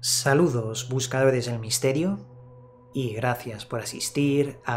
Saludos buscadores del misterio y gracias por asistir a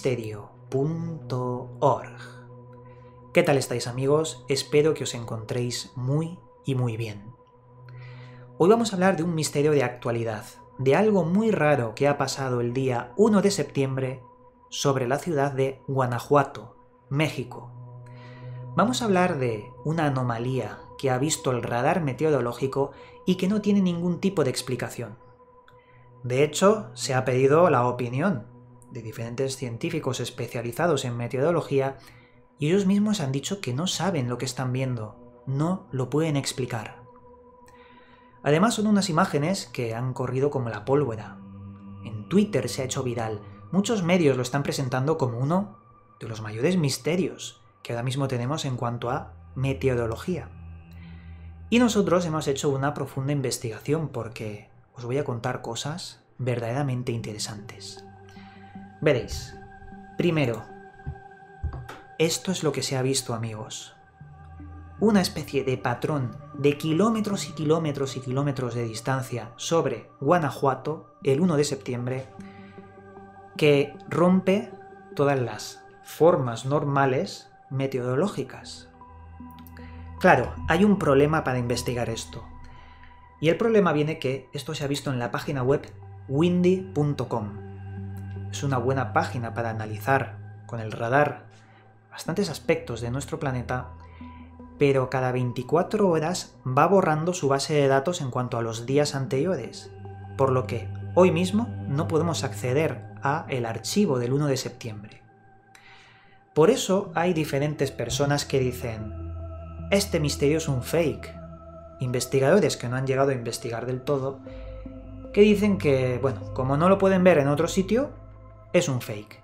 granmisterio.org. ¿Qué tal estáis amigos? Espero que os encontréis muy bien. Hoy vamos a hablar de un misterio de actualidad, de algo muy raro que ha pasado el día 1 de septiembre sobre la ciudad de Guanajuato, México. Vamos a hablar de una anomalía que ha visto el radar meteorológico y que no tiene ningún tipo de explicación. De hecho, se ha pedido la opinión de diferentes científicos especializados en meteorología y ellos mismos han dicho que no saben lo que están viendo, no lo pueden explicar. Además son unas imágenes que han corrido como la pólvora. En Twitter se ha hecho viral, muchos medios lo están presentando como uno de los mayores misterios que ahora mismo tenemos en cuanto a meteorología. Y nosotros hemos hecho una profunda investigación porque os voy a contar cosas verdaderamente interesantes. Veréis, primero, esto es lo que se ha visto, amigos. Una especie de patrón de kilómetros y kilómetros y kilómetros de distancia sobre Guanajuato el 1 de septiembre que rompe todas las formas normales meteorológicas. Claro, hay un problema para investigar esto. Y el problema viene que esto se ha visto en la página web windy.com. Es una buena página para analizar con el radar bastantes aspectos de nuestro planeta, pero cada 24 horas va borrando su base de datos en cuanto a los días anteriores, por lo que hoy mismo no podemos acceder a el archivo del 1 de septiembre. Por eso hay diferentes personas que dicen: este misterio es un fake. Investigadores que no han llegado a investigar del todo, que dicen que, bueno, como no lo pueden ver en otro sitio, es un fake.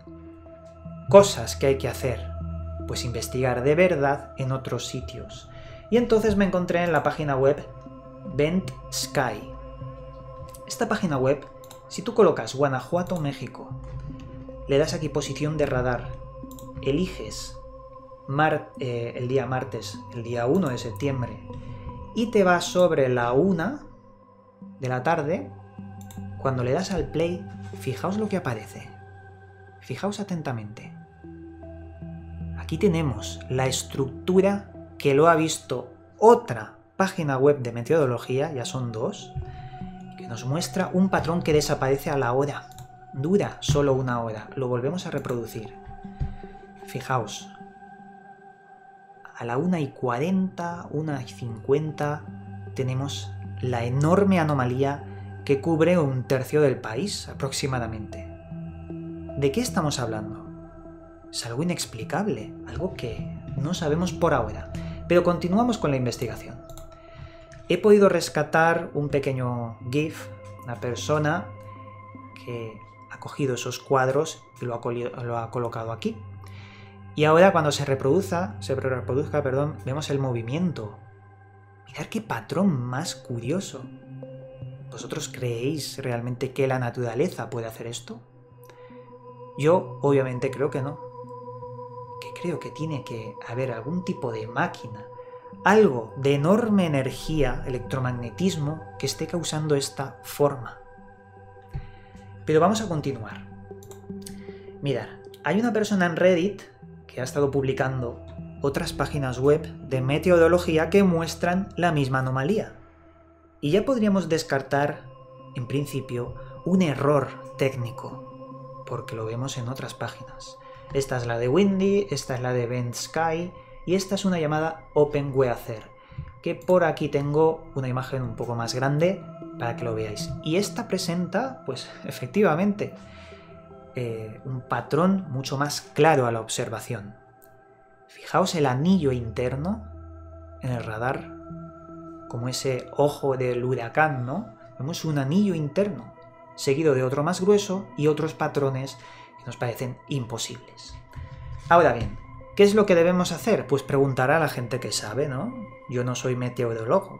Cosas que hay que hacer, pues investigar de verdad en otros sitios. Y entonces me encontré en la página web Bent Sky. Esta página web, si tú colocas Guanajuato, México, le das aquí posición de radar, eliges el día martes, el día 1 de septiembre, y te vas sobre la 1 de la tarde, cuando le das al play, fijaos lo que aparece. Fijaos atentamente. Aquí tenemos la estructura que lo ha visto otra página web de meteorología, ya son dos, que nos muestra un patrón que desaparece a la hora. Dura solo una hora. Lo volvemos a reproducir. Fijaos. A la 1:40, 1:50, tenemos la enorme anomalía que cubre un tercio del país aproximadamente. ¿De qué estamos hablando? Es algo inexplicable, algo que no sabemos por ahora, pero continuamos con la investigación. He podido rescatar un pequeño GIF, una persona que ha cogido esos cuadros y lo ha colocado aquí. Y ahora cuando se reproduzca, vemos el movimiento. Mirad qué patrón más curioso. ¿Vosotros creéis realmente que la naturaleza puede hacer esto? Yo obviamente creo que no. Que creo que tiene que haber algún tipo de máquina, algo de enorme energía, electromagnetismo, que esté causando esta forma. Pero vamos a continuar. Mirad, hay una persona en Reddit que ha estado publicando otras páginas web de meteorología que muestran la misma anomalía. Y ya podríamos descartar, en principio, un error técnico, porque lo vemos en otras páginas. Esta es la de Windy, esta es la de Bent Sky y esta es una llamada OpenWeather, que por aquí tengo una imagen un poco más grande para que lo veáis. Y esta presenta, pues efectivamente, un patrón mucho más claro a la observación. Fijaos el anillo interno en el radar, como ese ojo del huracán, ¿no? Vemos un anillo interno, seguido de otro más grueso y otros patrones que nos parecen imposibles. Ahora bien, ¿qué es lo que debemos hacer? Pues preguntar a la gente que sabe, ¿no? Yo no soy meteorólogo,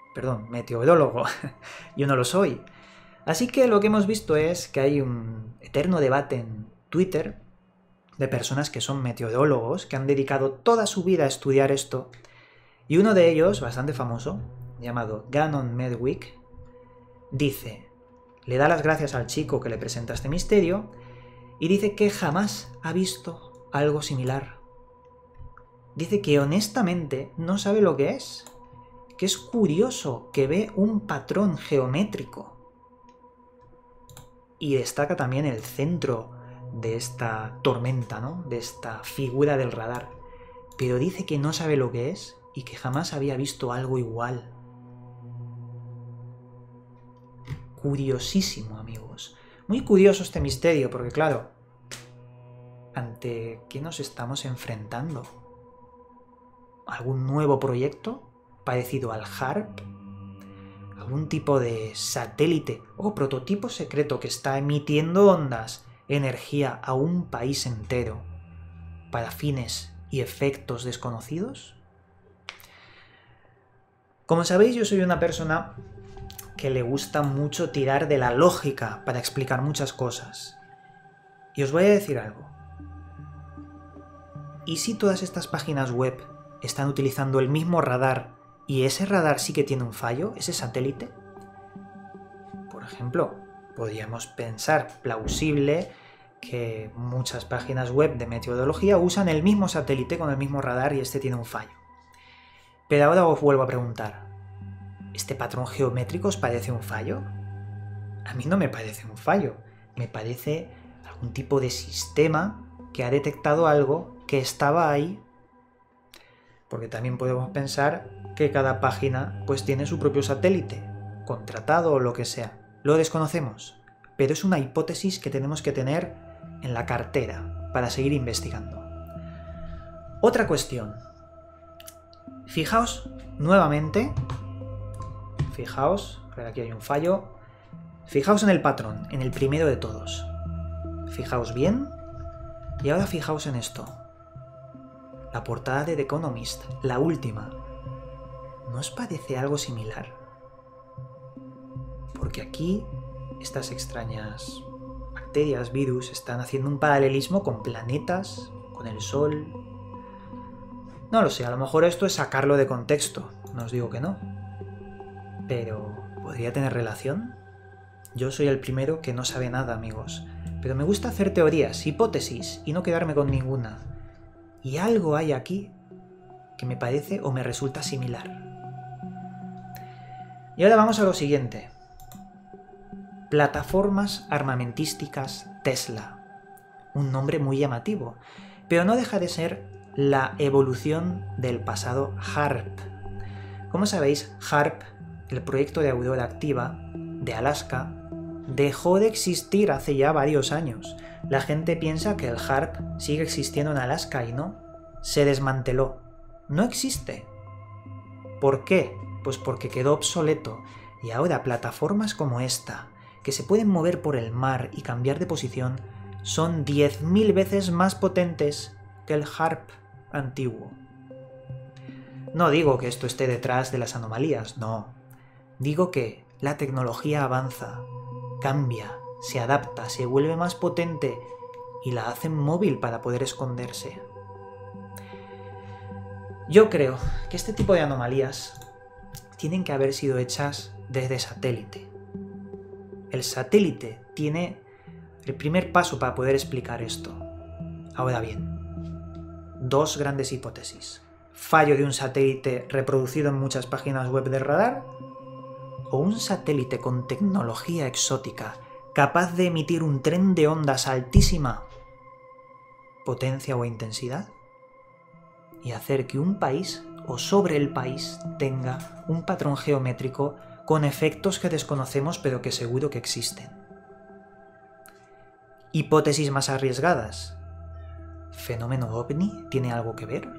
yo no lo soy. Así que lo que hemos visto es que hay un eterno debate en Twitter de personas que son meteorólogos, que han dedicado toda su vida a estudiar esto, y uno de ellos, bastante famoso, llamado Gannon Medwick, dice, le da las gracias al chico que le presenta este misterio y dice que jamás ha visto algo similar. Dice que honestamente no sabe lo que es curioso, que ve un patrón geométrico. Y destaca también el centro de esta tormenta, ¿no? De esta figura del radar. Pero dice que no sabe lo que es y que jamás había visto algo igual. Curiosísimo, amigos. Muy curioso este misterio, porque claro, ¿ante qué nos estamos enfrentando? ¿Algún nuevo proyecto parecido al HARP? ¿Algún tipo de satélite o prototipo secreto que está emitiendo ondas, energía a un país entero para fines y efectos desconocidos? Como sabéis, yo soy una persona que le gusta mucho tirar de la lógica para explicar muchas cosas. Y os voy a decir algo. ¿Y si todas estas páginas web están utilizando el mismo radar y ese radar sí que tiene un fallo, ese satélite? Por ejemplo, podríamos pensar plausible que muchas páginas web de meteorología usan el mismo satélite con el mismo radar y este tiene un fallo. Pero ahora os vuelvo a preguntar, ¿este patrón geométrico os parece un fallo? A mí no me parece un fallo, me parece algún tipo de sistema que ha detectado algo que estaba ahí. Porque también podemos pensar que cada página pues tiene su propio satélite, contratado o lo que sea. Lo desconocemos, pero es una hipótesis que tenemos que tener en la cartera para seguir investigando. Otra cuestión. Fijaos nuevamente, aquí hay un fallo. Fijaos en el patrón, en el primero de todos. Fijaos bien y ahora fijaos en esto. La portada de The Economist, la última. ¿No os parece algo similar? Porque aquí estas extrañas bacterias, virus, están haciendo un paralelismo con planetas, con el Sol. No lo sé, a lo mejor esto es sacarlo de contexto, no os digo que no. Pero, ¿podría tener relación? Yo soy el primero que no sabe nada, amigos. Pero me gusta hacer teorías, hipótesis, y no quedarme con ninguna. Y algo hay aquí que me parece o me resulta similar. Y ahora vamos a lo siguiente. Plataformas armamentísticas Tesla. Un nombre muy llamativo, pero no deja de ser la evolución del pasado HARP. Como sabéis, HARP, el proyecto de Aurora Activa de Alaska, dejó de existir hace ya varios años. La gente piensa que el HARP sigue existiendo en Alaska y no. Se desmanteló. No existe. ¿Por qué? Pues porque quedó obsoleto y ahora plataformas como esta, que se pueden mover por el mar y cambiar de posición, son 10.000 veces más potentes que el HARP antiguo. No digo que esto esté detrás de las anomalías, no. Digo que la tecnología avanza, cambia, se adapta, se vuelve más potente y la hacen móvil para poder esconderse. Yo creo que este tipo de anomalías tienen que haber sido hechas desde satélite. El satélite tiene el primer paso para poder explicar esto. Ahora bien, dos grandes hipótesis. Fallo de un satélite reproducido en muchas páginas web de radar o un satélite con tecnología exótica capaz de emitir un tren de ondas a altísima potencia o intensidad y hacer que un país o sobre el país tenga un patrón geométrico con efectos que desconocemos pero que seguro que existen. Hipótesis más arriesgadas. ¿Fenómeno ovni tiene algo que ver?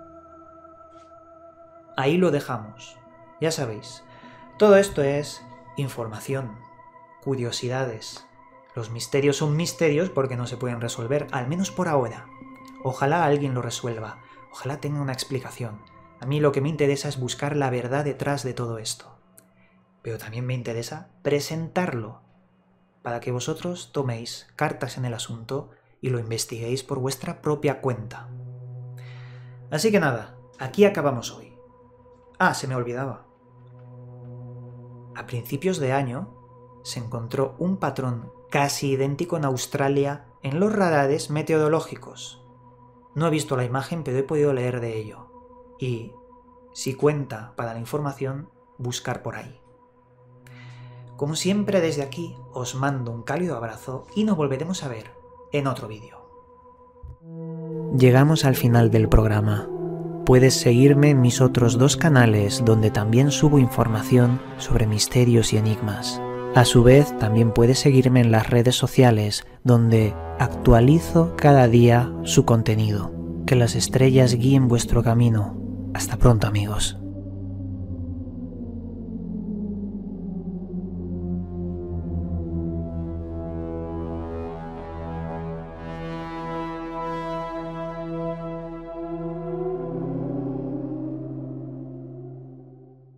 Ahí lo dejamos. Ya sabéis, todo esto es información, curiosidades. Los misterios son misterios porque no se pueden resolver, al menos por ahora. Ojalá alguien lo resuelva, ojalá tenga una explicación. A mí lo que me interesa es buscar la verdad detrás de todo esto. Pero también me interesa presentarlo, para que vosotros toméis cartas en el asunto y lo investiguéis por vuestra propia cuenta. Así que nada, aquí acabamos hoy. Ah, se me olvidaba. A principios de año se encontró un patrón casi idéntico en Australia en los radares meteorológicos. No he visto la imagen, pero he podido leer de ello. Y, si cuenta para la información, buscar por ahí. Como siempre, desde aquí os mando un cálido abrazo y nos volveremos a ver en otro vídeo. Llegamos al final del programa. Puedes seguirme en mis otros 2 canales donde también subo información sobre misterios y enigmas. A su vez, también puedes seguirme en las redes sociales donde actualizo cada día su contenido. Que las estrellas guíen vuestro camino. Hasta pronto, amigos.